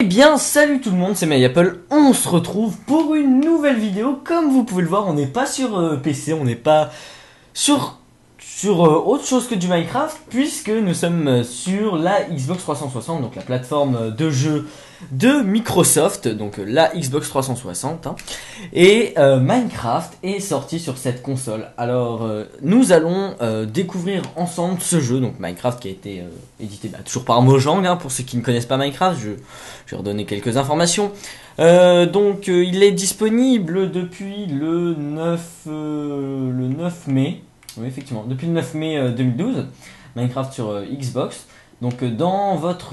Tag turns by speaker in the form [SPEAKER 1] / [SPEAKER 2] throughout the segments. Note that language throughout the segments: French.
[SPEAKER 1] bien, salut tout le monde, c'est MyApple. On se retrouve pour une nouvelle vidéo. Comme vous pouvez le voir, on n'est pas sur PC, on n'est pas sur autre chose que du Minecraft, puisque nous sommes sur la Xbox 360, donc la plateforme de jeu de Microsoft, donc la Xbox 360, hein. Et Minecraft est sorti sur cette console. Alors nous allons découvrir ensemble ce jeu, donc Minecraft qui a été édité toujours par Mojang, hein, pour ceux qui ne connaissent pas Minecraft, je vais redonner quelques informations. Il est disponible depuis le 9 mai. Oui, effectivement, depuis le 9 mai 2012, Minecraft sur Xbox. Donc dans votre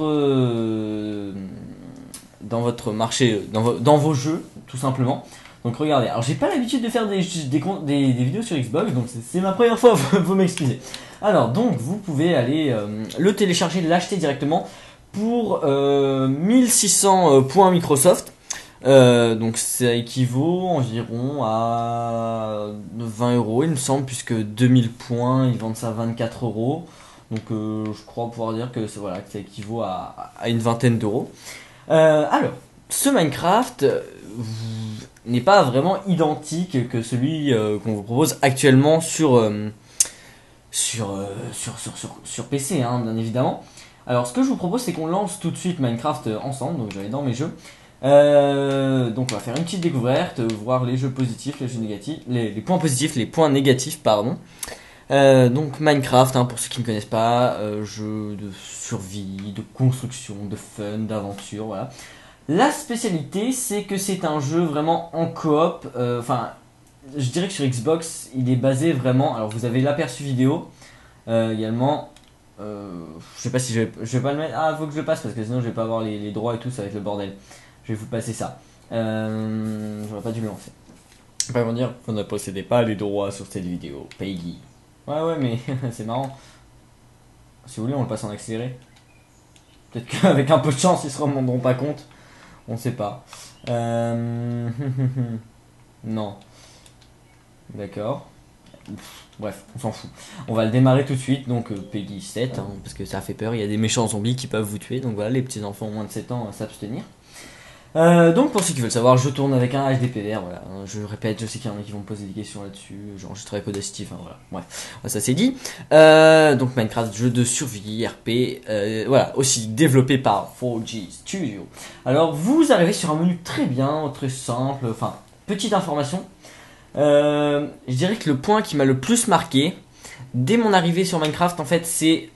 [SPEAKER 1] marché, dans vos jeux, tout simplement. Donc regardez, alors j'ai pas l'habitude de faire des vidéos sur Xbox, donc c'est ma première fois, vous m'excusez. Alors donc vous pouvez aller le télécharger, l'acheter directement pour 1600 points Microsoft. Donc ça équivaut environ à 20 €, il me semble, puisque 2000 points, ils vendent ça à 24 €. Donc je crois pouvoir dire que voilà, que ça équivaut à une vingtaine d'euros. Alors, ce Minecraft n'est pas vraiment identique que celui qu'on vous propose actuellement sur PC, hein, bien évidemment. Alors, ce que je vous propose, c'est qu'on lance tout de suite Minecraft ensemble. Donc, je vais aller dans mes jeux. Donc, on va faire une petite découverte, voir les jeux positifs, les jeux négatifs, les points positifs, les points négatifs, pardon. Donc Minecraft, hein, pour ceux qui ne connaissent pas, jeu de survie, de construction, de fun, d'aventure, voilà. La spécialité, c'est que c'est un jeu vraiment en coop. Enfin, je dirais que sur Xbox, il est basé vraiment. Alors, vous avez l'aperçu vidéo également. Je sais pas si je vais pas le mettre. Ah, faut que je le passe parce que sinon je vais pas avoir les droits et tout, ça va être le bordel. Je vais vous passer ça. J'aurais pas dû le lancer. Pas vont dire, vous ne possédez pas les droits sur cette vidéo. Peggy. Ouais, mais c'est marrant. Si vous voulez, on le passe en accéléré. Peut-être qu'avec un peu de chance, ils se rendront pas compte. On sait pas. Non. D'accord. Bref, on s'en fout. On va le démarrer tout de suite. Donc, Peggy 7, hein, parce que ça fait peur. Il y a des méchants zombies qui peuvent vous tuer. Donc voilà, les petits enfants moins de 7 ans s'abstenir. Donc pour ceux qui veulent savoir, je tourne avec un HDPR, voilà. Je répète, je sais qu'il y en a qui vont me poser des questions là-dessus, genre je travaille Audacity, enfin voilà, bref, ça c'est dit. Donc Minecraft, jeu de survie, RP, voilà, aussi développé par 4G Studio. Alors vous arrivez sur un menu très bien, très simple, enfin, petite information. Je dirais que le point qui m'a le plus marqué, dès mon arrivée sur Minecraft, en fait, c'est...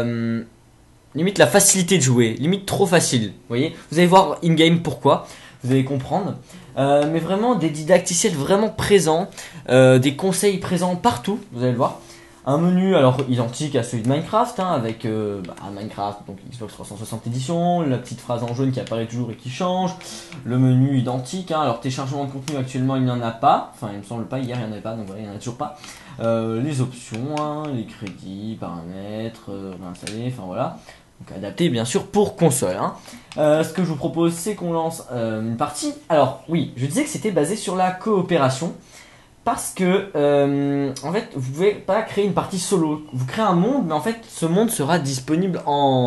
[SPEAKER 1] limite la facilité de jouer, limite trop facile, vous voyez. Vous allez voir in-game pourquoi, vous allez comprendre. Mais vraiment des didacticiels vraiment présents, des conseils présents partout, vous allez le voir. Un menu alors identique à celui de Minecraft, hein, avec Minecraft, donc Xbox 360 édition, la petite phrase en jaune qui apparaît toujours et qui change, le menu identique, hein. Alors téléchargement de contenu actuellement il n'y en a pas, enfin il me semble pas, hier il n'y en avait pas, donc voilà, il n'y en a toujours pas. Les options, hein, les crédits, paramètres, réinstaller, enfin voilà. Donc adapté bien sûr pour console, hein. Ce que je vous propose, c'est qu'on lance une partie. Alors oui, je disais que c'était basé sur la coopération. Parce que en fait vous pouvez pas créer une partie solo. Vous créez un monde, mais en fait ce monde sera disponible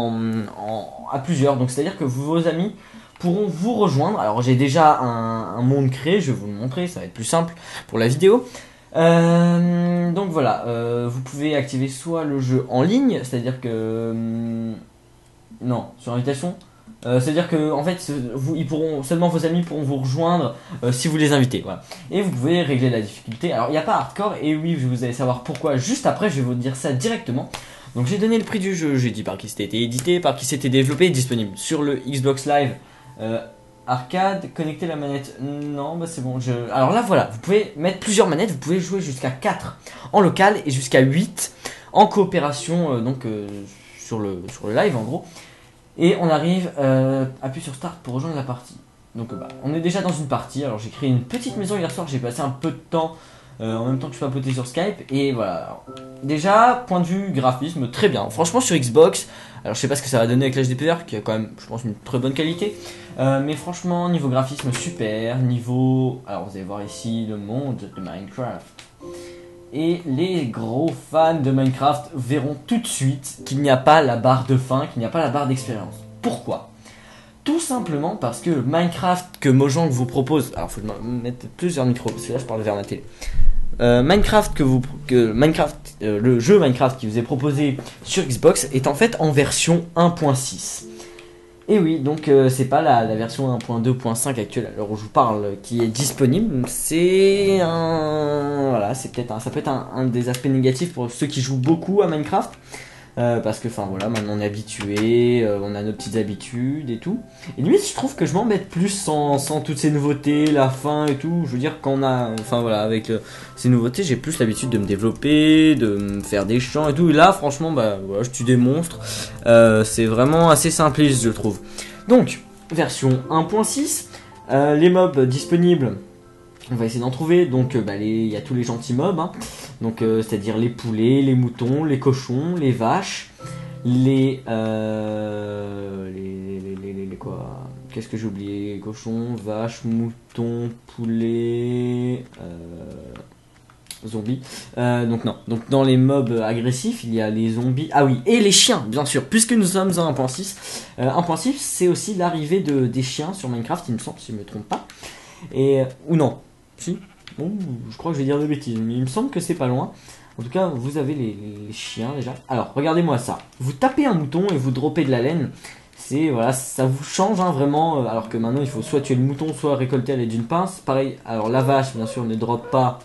[SPEAKER 1] à plusieurs. Donc c'est à dire que vos amis pourront vous rejoindre. Alors j'ai déjà un monde créé, je vais vous le montrer, ça va être plus simple pour la vidéo. Donc voilà, vous pouvez activer soit le jeu en ligne, c'est à dire que non, sur invitation. C'est-à-dire que en fait, seulement vos amis pourront vous rejoindre si vous les invitez. Voilà. Et vous pouvez régler la difficulté. Alors il n'y a pas hardcore, et oui, vous allez savoir pourquoi juste après. Je vais vous dire ça directement. Donc j'ai donné le prix du jeu, j'ai dit par qui c'était édité, par qui c'était développé, disponible sur le Xbox Live arcade. Connecter la manette, non, bah c'est bon. Alors là voilà, vous pouvez mettre plusieurs manettes, vous pouvez jouer jusqu'à 4 en local et jusqu'à 8 en coopération, sur le live en gros. Et on arrive, appuie sur start pour rejoindre la partie. Donc on est déjà dans une partie. Alors j'ai créé une petite maison hier soir, j'ai passé un peu de temps en même temps que je papotais sur Skype. Et voilà, alors, déjà point de vue graphisme, très bien. Franchement sur Xbox, alors je sais pas ce que ça va donner avec l'HDPR qui a quand même je pense une très bonne qualité. Mais franchement niveau graphisme super, alors vous allez voir ici le monde de Minecraft. Et les gros fans de Minecraft verront tout de suite qu'il n'y a pas la barre de fin, qu'il n'y a pas la barre d'expérience. Pourquoi ? Tout simplement parce que Minecraft que Mojang vous propose, alors faut que je me mette plusieurs micros parce que là je parle vers ma télé. Minecraft le jeu Minecraft qui vous est proposé sur Xbox est en fait en version 1.6. Et oui, donc c'est pas la version 1.2.5 actuelle à l'heure où je vous parle qui est disponible. C'est un voilà, ça peut être un des aspects négatifs pour ceux qui jouent beaucoup à Minecraft. Parce que enfin voilà, maintenant on est habitué, on a nos petites habitudes et tout. Et limite je trouve que je m'embête plus sans toutes ces nouveautés, la fin et tout. Je veux dire quand on a, enfin voilà, avec ces nouveautés j'ai plus l'habitude de me développer, de me faire des champs et tout. Et là franchement bah voilà, je tue des monstres. C'est vraiment assez simpliste je trouve. Donc version 1.6, les mobs disponibles. On va essayer d'en trouver, donc il y a tous les gentils mobs, hein. Donc c'est-à-dire les poulets, les moutons, les cochons, les vaches, les quoi, qu'est-ce que j'ai oublié, cochons, vaches, moutons, poulets, zombies. Donc non, donc dans les mobs agressifs, il y a les zombies, ah oui, et les chiens, bien sûr, puisque nous sommes en 1.6. 1.6, c'est aussi l'arrivée des chiens sur Minecraft, il me semble, si je ne me trompe pas. Et ou non. Si, bon, je crois que je vais dire de bêtises, mais il me semble que c'est pas loin. En tout cas, vous avez les chiens déjà. Alors, regardez-moi ça. Vous tapez un mouton et vous droppez de la laine. C'est voilà, ça vous change hein, vraiment. Alors que maintenant, il faut soit tuer le mouton, soit récolter à l'aide d'une pince. Pareil. Alors la vache, bien sûr, ne drop pas,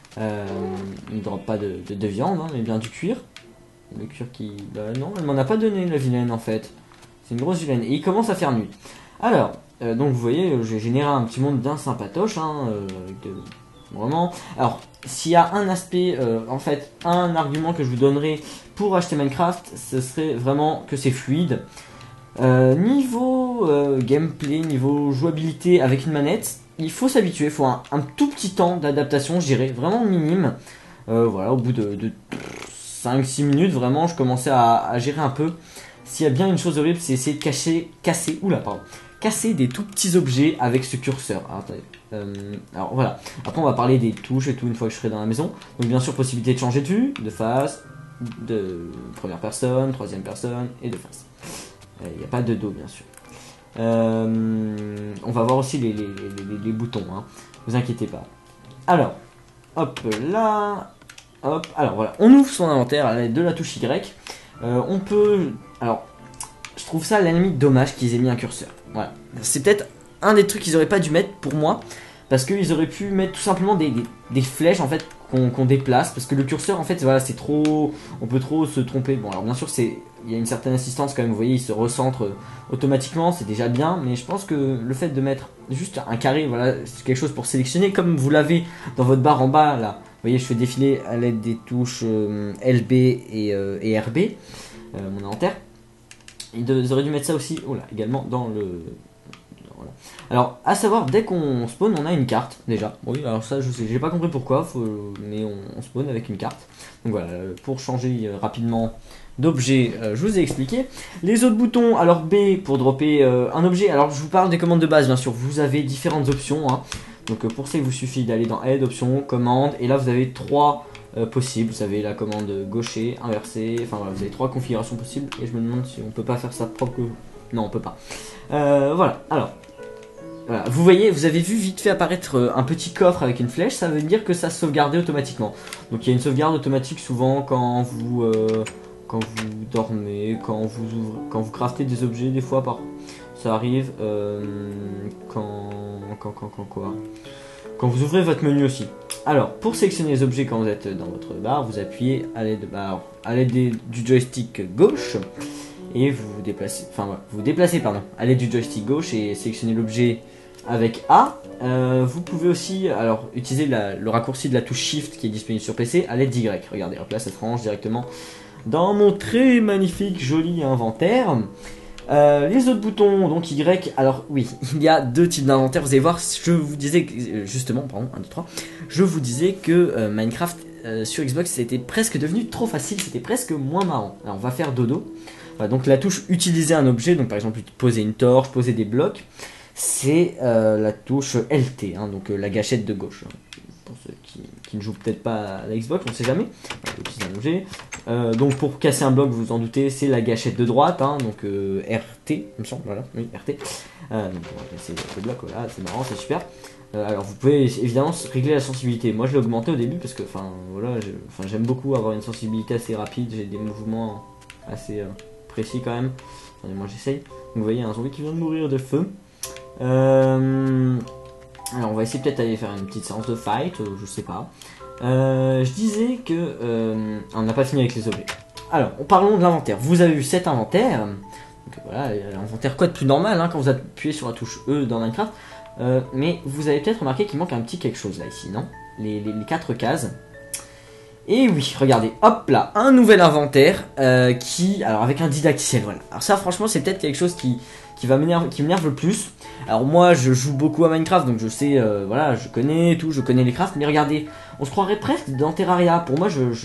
[SPEAKER 1] de viande, hein, mais bien du cuir. Le cuir qui, bah non, elle m'en a pas donné la vilaine en fait. C'est une grosse vilaine. Et il commence à faire nuit. Alors. Donc vous voyez, j'ai généré un petit monde bien sympatoche, hein, vraiment. Alors, s'il y a un aspect, en fait, un argument que je vous donnerai pour acheter Minecraft, ce serait vraiment que c'est fluide. Niveau gameplay, niveau jouabilité avec une manette, il faut s'habituer, il faut un tout petit temps d'adaptation, je dirais, vraiment minime. Voilà, au bout de 5-6 minutes, vraiment, je commençais à gérer un peu. S'il y a bien une chose horrible, c'est essayer de casser des tout petits objets avec ce curseur. Alors voilà. Après on va parler des touches et tout une fois que je serai dans la maison. Donc bien sûr possibilité de changer de vue, de face, de première personne, troisième personne et de face. Il n'y a pas de dos bien sûr. On va voir aussi les boutons. Hein. Vous inquiétez pas. Alors, hop là. Hop. Alors voilà. On ouvre son inventaire à l'aide de la touche Y. On peut. Alors. Je trouve ça à la limite dommage qu'ils aient mis un curseur. Voilà. C'est peut-être un des trucs qu'ils auraient pas dû mettre pour moi. Parce qu'ils auraient pu mettre tout simplement des flèches en fait qu'on déplace. Parce que le curseur en fait voilà c'est trop. On peut trop se tromper. Bon alors bien sûr il y a une certaine assistance quand même. Vous voyez il se recentre automatiquement. C'est déjà bien. Mais je pense que le fait de mettre juste un carré voilà c'est quelque chose pour sélectionner. Comme vous l'avez dans votre barre en bas là. Vous voyez je fais défiler à l'aide des touches LB et RB. Mon inventaire. Ils auraient dû mettre ça aussi également dans le... Voilà. Alors, à savoir, dès qu'on spawn, on a une carte, déjà. Oui, alors ça, je sais, j'ai pas compris pourquoi, mais on spawn avec une carte. Donc voilà, pour changer rapidement d'objet, je vous ai expliqué. Les autres boutons, alors B, pour dropper un objet. Alors, je vous parle des commandes de base, bien sûr. Vous avez différentes options, hein. Donc pour ça, il vous suffit d'aller dans Aide, Options, Commandes. Et là, vous avez 3... possible, vous avez la commande gaucher, inversée, enfin voilà, vous avez 3 configurations possibles et je me demande si on peut pas faire ça propre. Non, on peut pas. Voilà, alors, voilà. Vous voyez, vous avez vu vite fait apparaître un petit coffre avec une flèche, ça veut dire que ça sauvegardait automatiquement. Donc il y a une sauvegarde automatique souvent quand vous dormez, quand vous craftez des objets, des fois ça arrive quand vous ouvrez votre menu aussi. Alors, pour sélectionner les objets quand vous êtes dans votre barre, vous appuyez à l'aide du joystick gauche et vous vous déplacez, à l'aide du joystick gauche et sélectionnez l'objet avec A. Vous pouvez aussi utiliser le raccourci de la touche Shift qui est disponible sur PC à l'aide d'Y. Regardez, hop là, ça se range directement dans mon très magnifique joli inventaire. Les autres boutons, donc Y, alors oui, il y a 2 types d'inventaire, vous allez voir, je vous disais, justement, pardon, 1, 2, 3, je vous disais que Minecraft sur Xbox c'était presque devenu trop facile, c'était presque moins marrant. Alors on va faire dodo, voilà, donc la touche utiliser un objet, donc par exemple poser une torche, poser des blocs, c'est la touche LT, hein, donc la gâchette de gauche. Pour ceux qui ne jouent peut-être pas à la Xbox, on ne sait jamais. Utiliser un objet. Donc pour casser un bloc, vous vous en doutez, c'est la gâchette de droite, hein, donc RT, il me semble, voilà, oui, RT. Donc on va casser le bloc, voilà, c'est marrant, c'est super. Alors vous pouvez évidemment régler la sensibilité. Moi je l'ai augmenté au début parce que voilà, j'aime beaucoup avoir une sensibilité assez rapide, j'ai des mouvements assez précis quand même. Attendez, moi j'essaye. Donc vous voyez un zombie qui vient de mourir de feu. Alors on va essayer peut-être d'aller faire une petite séance de fight, je sais pas. Je disais que on n'a pas fini avec les objets. Alors parlons de l'inventaire. Vous avez vu cet inventaire. Donc voilà, l'inventaire quoi de plus normal quand vous appuyez sur la touche E dans Minecraft. Mais vous avez peut-être remarqué qu'il manque un petit quelque chose là ici, non? Les 4 cases. Et oui, regardez, hop là, un nouvel inventaire alors avec un didacticiel, voilà. Alors ça franchement c'est peut-être quelque chose qui m'énerve le plus. Alors moi je joue beaucoup à Minecraft donc je sais, voilà, je connais tout, je connais les crafts, mais regardez, on se croirait presque dans Terraria. Pour moi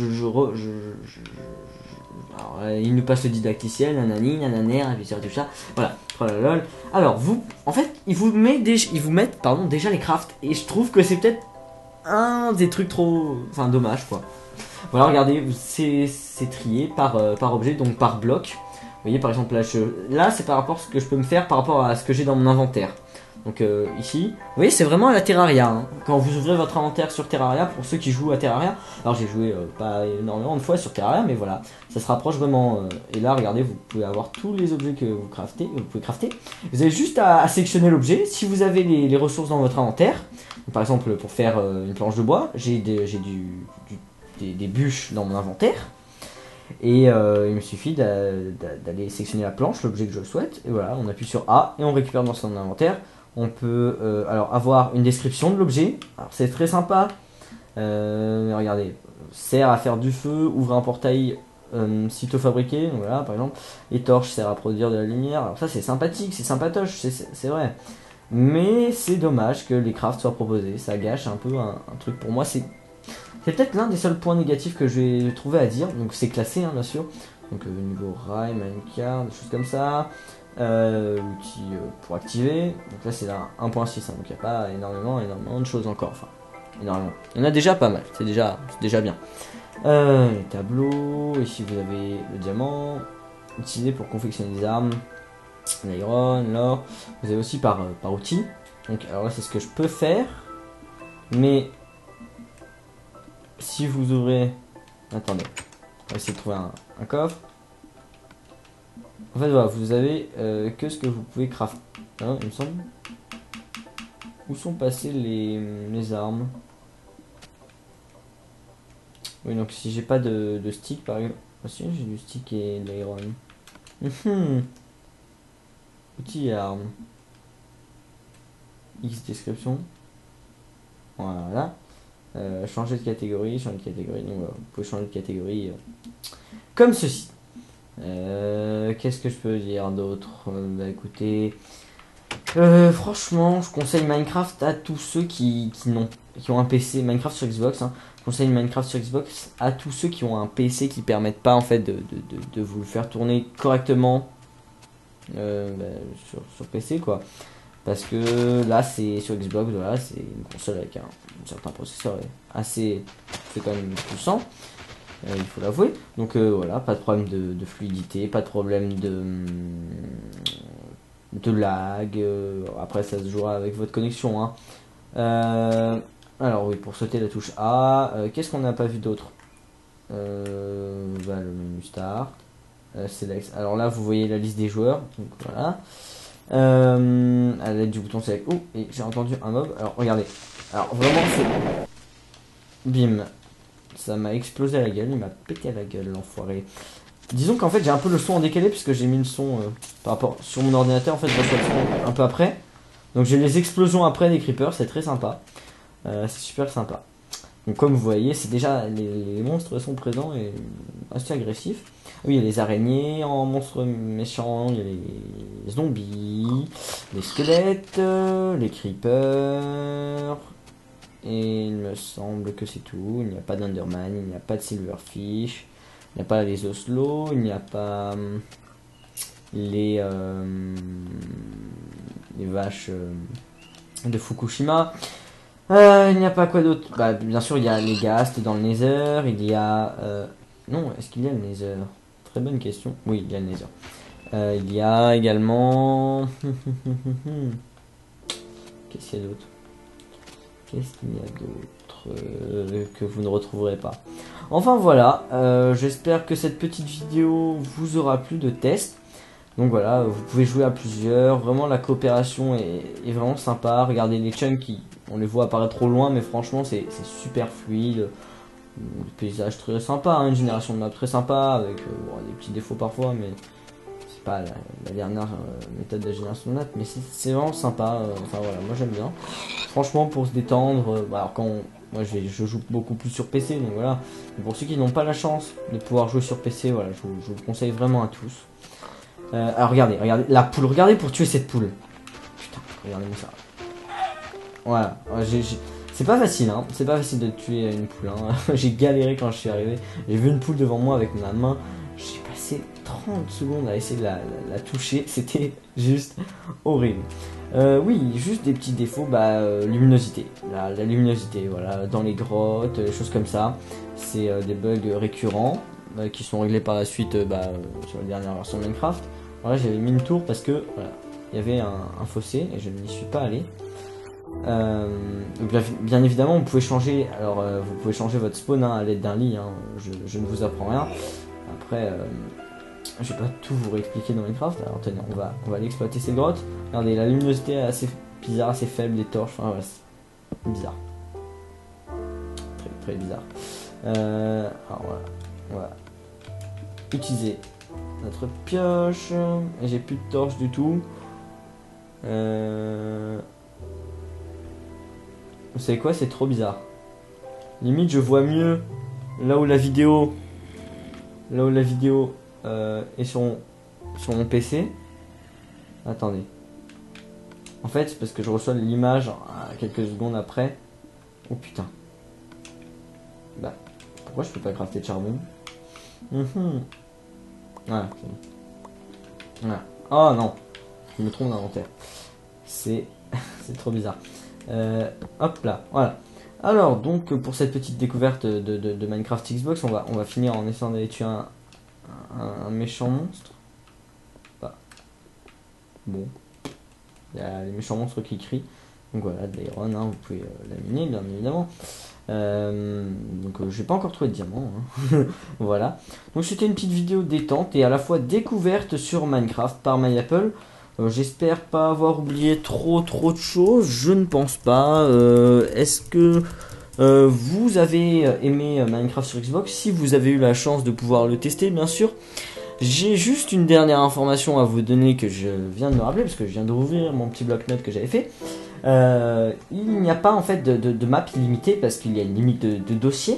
[SPEAKER 1] alors, il nous passe le didacticiel, nanani, nananer, et puis tout ça, voilà, lol. Alors vous, en fait, ils vous mettent déjà les crafts, et je trouve que c'est peut-être un des trucs trop, dommage quoi. Voilà, regardez, c'est trié par objet, donc par bloc. Vous voyez, par exemple, là c'est par rapport à ce que je peux me faire par rapport à ce que j'ai dans mon inventaire. Donc ici, vous voyez, c'est vraiment à la Terraria. Quand vous ouvrez votre inventaire sur Terraria, pour ceux qui jouent à Terraria, alors j'ai joué pas énormément de fois sur Terraria, mais voilà, ça se rapproche vraiment. Et là, regardez, vous pouvez avoir tous les objets que vous pouvez crafter. Vous avez juste à sélectionner l'objet. Si vous avez les ressources dans votre inventaire, par exemple, pour faire une planche de bois, j'ai des bûches dans mon inventaire. Et il me suffit d'aller sélectionner la planche, l'objet que je souhaite, et voilà, on appuie sur A et on récupère dans son inventaire. On peut alors avoir une description de l'objet, alors c'est très sympa. Regardez, sert à faire du feu, ouvre un portail sitôt fabriqué, donc voilà par exemple. Les torches servent à produire de la lumière, alors ça c'est sympathique, c'est sympatoche, c'est vrai. Mais c'est dommage que les crafts soient proposés, ça gâche un peu un truc pour moi, c'est peut-être l'un des seuls points négatifs que je vais trouver à dire. Donc c'est classé bien sûr. Donc niveau rail, minecart, des choses comme ça. Outils pour activer. Donc là c'est là 1.6, donc il n'y a pas énormément de choses encore. Enfin, énormément. Il y en a déjà pas mal, c'est déjà bien. Les tableaux, ici vous avez le diamant, utilisé pour confectionner des armes, l'iron, l'or. Vous avez aussi par outil. Donc alors là c'est ce que je peux faire. Mais si vous ouvrez... Attendez. On va essayer de trouver un coffre. En fait, voilà, vous avez que ce que vous pouvez crafter. Hein, il me semble. Où sont passées les armes? Oui, donc si j'ai pas de stick, par exemple... Ah si, j'ai du stick et de l'iron. Outils et armes. X description. Voilà. Changer de catégorie, donc vous pouvez changer de catégorie comme ceci. Qu'est-ce que je peux dire d'autre? Bah écoutez, franchement, je conseille Minecraft à tous ceux qui ont un PC, Minecraft sur Xbox. Je conseille Minecraft sur Xbox à tous ceux qui ont un PC qui permettent pas en fait de vous le faire tourner correctement sur PC quoi. Parce que là c'est sur Xbox, voilà, c'est une console avec un certain processeur assez, c'est quand même puissant, il faut l'avouer. Donc voilà, pas de problème de fluidité, pas de problème de lag. Après ça se jouera avec votre connexion. Alors oui, pour sauter la touche A, qu'est-ce qu'on n'a pas vu d'autre? Le menu start, select. Alors là vous voyez la liste des joueurs, donc voilà. À l'aide du bouton select. Oh, et j'ai entendu un mob. Alors regardez. Alors vraiment c'est... Bim. Ça m'a explosé à la gueule. Il m'a pété à la gueule l'enfoiré. Disons qu'en fait j'ai un peu le son en décalé puisque j'ai mis le son par rapport sur mon ordinateur. En fait je reçois le son un peu après. Donc j'ai les explosions après des creepers. C'est très sympa. C'est super sympa. Donc comme vous voyez c'est déjà les monstres sont présents et assez agressifs. Oui, il y a les araignées en monstres méchants, il y a les zombies, les squelettes, les creepers. Et il me semble que c'est tout. Il n'y a pas d'Enderman, il n'y a pas de Silverfish, il n'y a pas les Oslo, il n'y a pas les vaches de Fukushima. Il n'y a pas quoi d'autre. Bah, bien sûr, il y a les ghasts dans le Nether, il y a... Non, est-ce qu'il y a le Nether? Très bonne question. Oui, il y a le Nether. Il y a également... Qu'est-ce qu'il y a d'autre? Qu'est-ce qu'il y a d'autre que vous ne retrouverez pas? Enfin voilà, j'espère que cette petite vidéo vous aura plu de test. Donc voilà, vous pouvez jouer à plusieurs, vraiment la coopération est vraiment sympa. Regardez les chunks, on les voit apparaître trop loin, mais franchement c'est super fluide. Le paysage très sympa, hein, une génération de maps très sympa, avec bon, des petits défauts parfois, mais c'est pas la dernière méthode de génération de maps, mais c'est vraiment sympa. Enfin voilà, moi j'aime bien. Franchement, pour se détendre, alors moi je joue beaucoup plus sur PC, donc voilà. Mais pour ceux qui n'ont pas la chance de pouvoir jouer sur PC, voilà, je vous le conseille vraiment à tous. Alors regardez la poule, regardez pour tuer cette poule. Putain, regardez-moi ça. Voilà, c'est pas facile, hein. C'est pas facile de tuer une poule, hein. J'ai galéré quand je suis arrivé. J'ai vu une poule devant moi avec ma main. J'ai passé 30 secondes à essayer de la toucher. C'était juste horrible. Oui, juste des petits défauts, luminosité. La luminosité, voilà, dans les grottes, choses comme ça. C'est des bugs récurrents qui sont réglés par la suite sur la dernière version de Minecraft. Voilà, j'avais mis une tour parce que voilà, il y avait un fossé et je n'y suis pas allé. Bien évidemment, vous pouvez changer. Alors, vous pouvez changer votre spawn à l'aide d'un lit. Hein, je ne vous apprends rien. Après, je vais pas tout vous réexpliquer dans Minecraft. Alors, tenez, on va aller exploiter ces grottes. Regardez, la luminosité est assez bizarre, assez faible des torches. Enfin, voilà, c'est bizarre, très très bizarre. Alors voilà, on va utiliser notre pioche. Et j'ai plus de torches du tout. Vous savez quoi, c'est trop bizarre. Limite, je vois mieux là où la vidéo est sur mon PC. Attendez. En fait, c'est parce que je reçois l'image quelques secondes après. Oh putain. Bah, pourquoi je peux pas crafter de charbon? Voilà, c'est bon. Voilà. Oh non, je me trompe d'inventaire. C'est trop bizarre. Hop là, voilà. Alors donc pour cette petite découverte de Minecraft Xbox, on va finir en essayant d'aller tuer un méchant monstre. Bah. Bon, il y a les méchants monstres qui crient. Donc voilà, de l'iron, hein, vous pouvez l'aminer bien évidemment. Donc j'ai pas encore trouvé de diamant, hein. Voilà, donc c'était une petite vidéo détente et à la fois découverte sur Minecraft par MyApple. J'espère pas avoir oublié trop de choses, je ne pense pas. Est-ce que vous avez aimé Minecraft sur Xbox? Si vous avez eu la chance de pouvoir le tester, bien sûr. J'ai juste une dernière information à vous donner que je viens de me rappeler, parce que je viens de rouvrir mon petit bloc-notes que j'avais fait. Il n'y a pas en fait de map illimitée, parce qu'il y a une limite de dossier,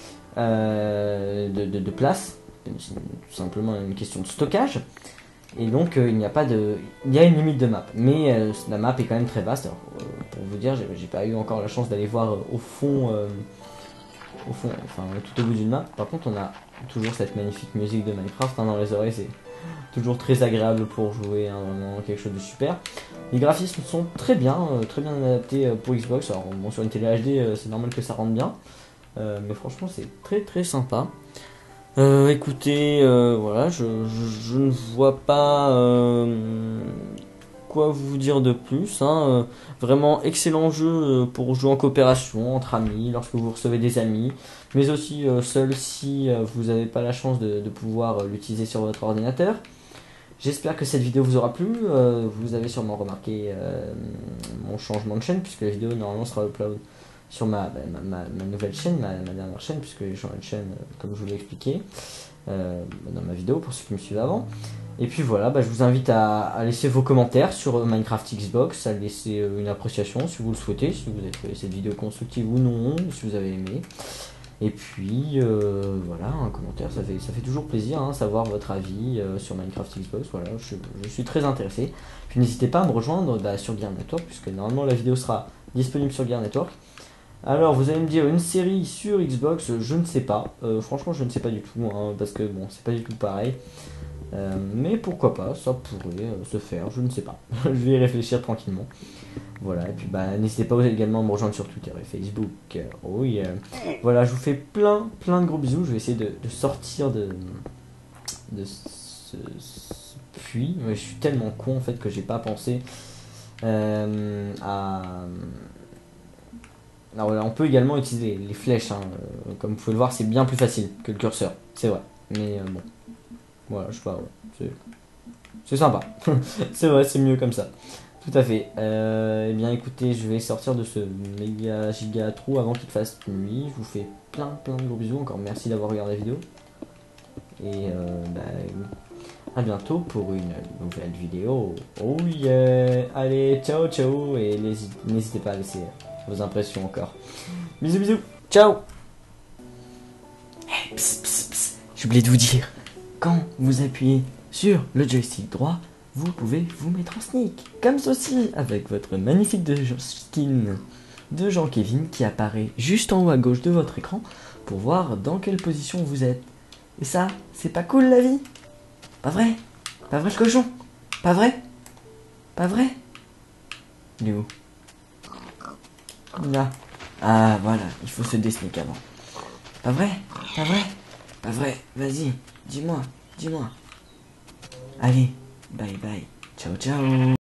[SPEAKER 1] de place. C'est tout simplement une question de stockage. Et donc il n'y a pas de, il y a une limite de map, mais la map est quand même très vaste. Alors, pour vous dire, j'ai pas eu encore la chance d'aller voir au fond, enfin tout au bout d'une map. Par contre, on a toujours cette magnifique musique de Minecraft hein, dans les oreilles, c'est toujours très agréable pour jouer, hein, vraiment quelque chose de super. Les graphismes sont très bien adaptés pour Xbox. Alors bon, sur une télé HD, c'est normal que ça rentre bien, mais franchement, c'est très sympa. Écoutez, voilà, je ne vois pas quoi vous dire de plus. Hein. Vraiment excellent jeu pour jouer en coopération, entre amis, lorsque vous recevez des amis, mais aussi seul si vous n'avez pas la chance de pouvoir l'utiliser sur votre ordinateur. J'espère que cette vidéo vous aura plu. Vous avez sûrement remarqué mon changement de chaîne, puisque la vidéo normalement sera upload sur ma nouvelle chaîne, ma dernière chaîne, puisque j'ai changé de chaîne comme je vous l'ai expliqué dans ma vidéo pour ceux qui me suivent avant. Et puis voilà, je vous invite à laisser vos commentaires sur Minecraft Xbox, à laisser une appréciation si vous le souhaitez, si vous avez trouvé cette vidéo constructive ou non, si vous avez aimé. Et puis voilà, un commentaire, ça fait toujours plaisir, hein, savoir votre avis sur Minecraft Xbox. Voilà, je suis très intéressé. Puis n'hésitez pas à me rejoindre sur Gear Network, puisque normalement la vidéo sera disponible sur Gear Network. Alors vous allez me dire une série sur Xbox, je ne sais pas. Franchement je ne sais pas du tout, hein, parce que bon c'est pas du tout pareil. Mais pourquoi pas, ça pourrait se faire, je ne sais pas. Je vais y réfléchir tranquillement. Voilà, et puis n'hésitez pas également à me rejoindre sur Twitter et Facebook. Oh yeah. Voilà, je vous fais plein de gros bisous. Je vais essayer de sortir de ce puis, je suis tellement con en fait que j'ai pas pensé à... Alors, voilà, on peut également utiliser les flèches, hein. Comme vous pouvez le voir, c'est bien plus facile que le curseur, c'est vrai. Mais bon, voilà, je sais pas, ouais, c'est sympa. C'est vrai, c'est mieux comme ça. Tout à fait. Eh bien, écoutez, je vais sortir de ce méga giga trou avant qu'il fasse nuit. Je vous fais plein de gros bisous. Encore merci d'avoir regardé la vidéo. Et à bientôt pour une nouvelle vidéo. Oh yeah! Allez, ciao, ciao. Et n'hésitez pas à laisser vos impressions encore. Bisous, bisous. Ciao! Hey, pss, pss, pss. J'ai oublié de vous dire. Quand vous appuyez sur le joystick droit, vous pouvez vous mettre en sneak, comme ceci, avec votre magnifique skin de Jean-Kévin qui apparaît juste en haut à gauche de votre écran pour voir dans quelle position vous êtes. Et ça, c'est pas cool la vie? Pas vrai? Pas vrai le cochon? Pas vrai? Pas vrai? Il est où? Là. Ah voilà, il faut se desneak avant. Pas vrai? Pas vrai? Pas vrai? Vas-y, dis-moi, dis-moi. Allez, bye bye. Ciao, ciao.